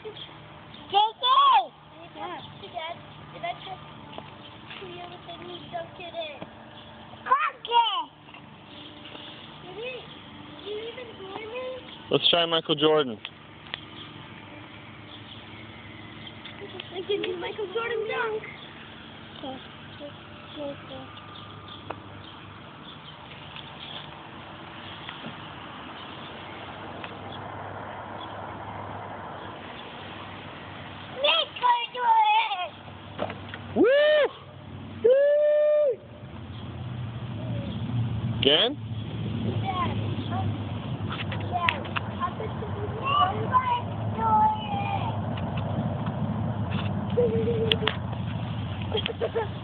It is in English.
JJ! What? Did I check to you if they need to get it? Crockett! Did you even join me? Let's try Michael Jordan. I can do Michael Jordan dunk. Michael Jordan! Woo! Woo! Again? Dad, happens to be Michael Jordan!